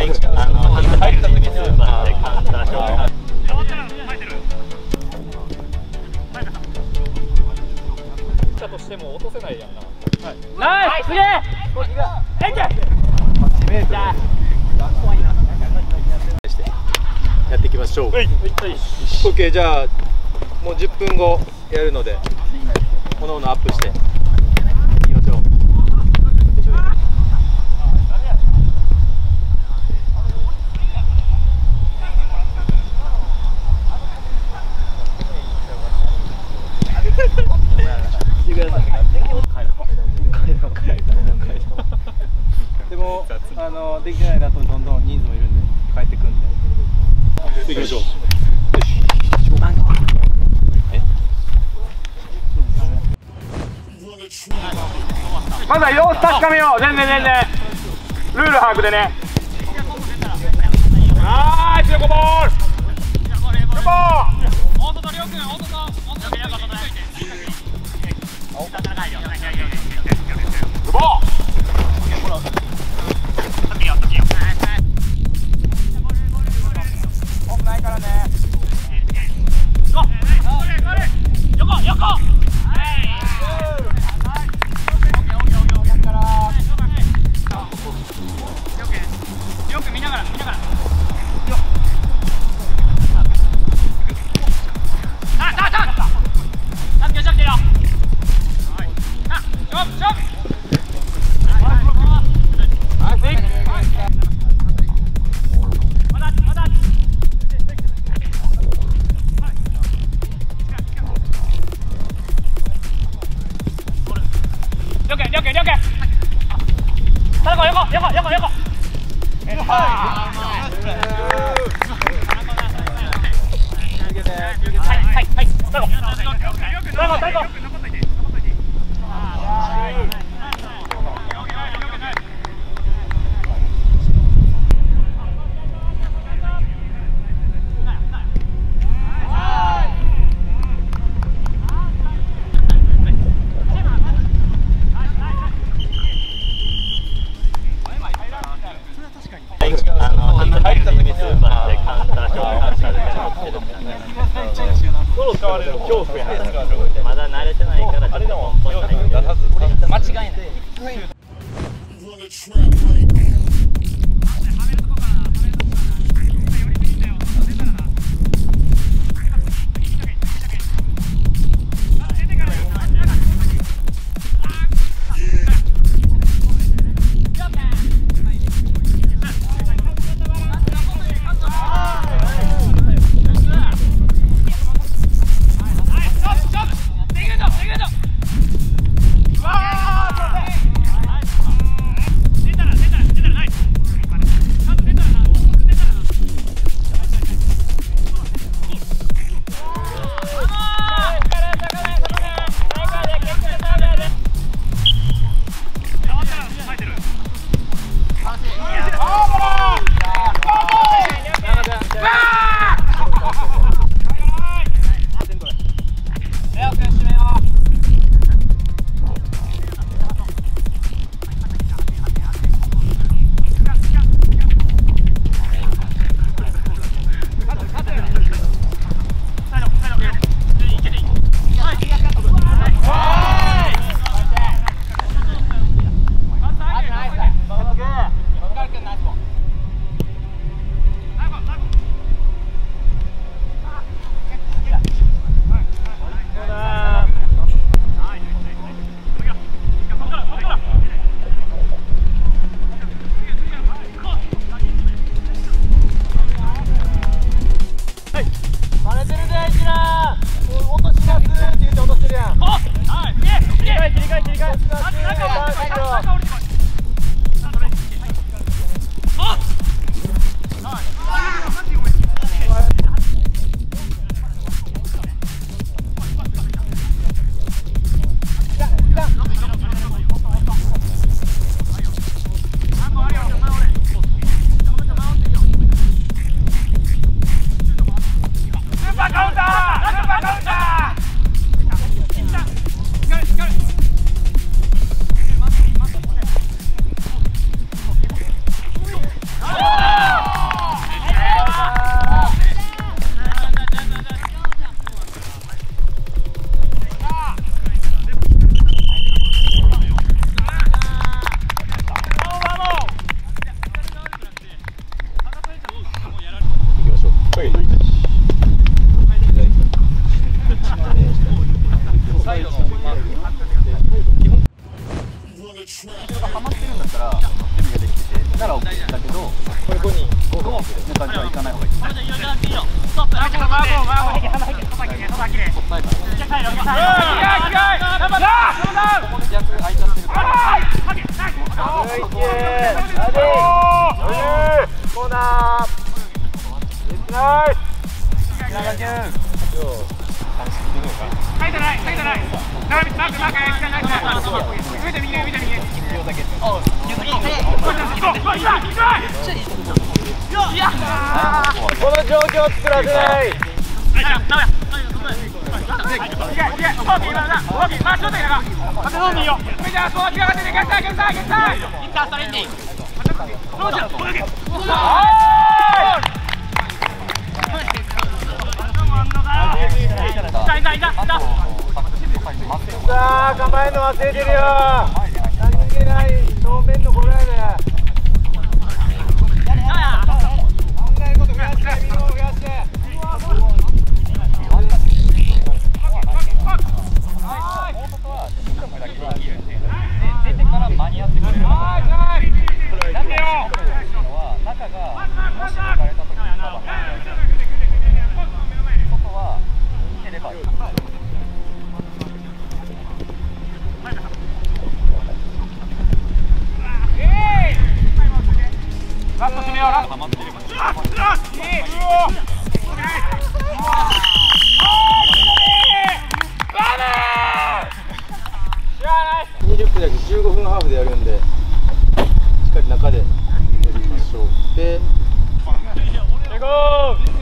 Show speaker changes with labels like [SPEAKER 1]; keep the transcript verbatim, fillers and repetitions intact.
[SPEAKER 1] あの入った時にスーパーでカウンターショット。
[SPEAKER 2] 来たとしても落とせないやんな。
[SPEAKER 3] ナイス、すげえ。えいけ。
[SPEAKER 2] はちメートル。やっていきましょう。オッケー、じゃあもうじゅっぷんごやるので、おのおのアップしていきましょう。でもあのできないだとどんどん人数もいるんで帰ってくんで。行きましょう。
[SPEAKER 3] まずは様子確かめよう。全然全然ルール把握でね。ナイス、横ボール。横ボール。大外亮君、大外、大外。久保。多くないからね。横、横。よく見ながら、見ながら。あ、た、た。た、つけちゃってよ。あ、勝負、勝負。まだ、まだ。了解、了解、了解。田中、横、横、横、横。
[SPEAKER 1] あの入った時にスーパーでカウンターショットされてる恐怖や。まだ慣れてないからちょっとポンポン入ってる。間違いない。
[SPEAKER 3] 出たら出たら
[SPEAKER 2] ネタには行かない方がいい。
[SPEAKER 3] ストップ。マークマークマーク。叩きれ叩きれ叩きれ。じゃあ帰ろう。ここで逆空いちゃってるから。
[SPEAKER 2] コーナー。ナイス。
[SPEAKER 3] 書いてない書いてない。マークマークマーク。見て右見て右。
[SPEAKER 2] この状況を作らせない。さあ構えるの忘れてるよ。関係ない正面のこれやで。
[SPEAKER 3] ラスト締めよう、ラスト。
[SPEAKER 2] にじゅっぷんだけじゅうごふんハーフでやるんで、しっかり中でやりましょう。で、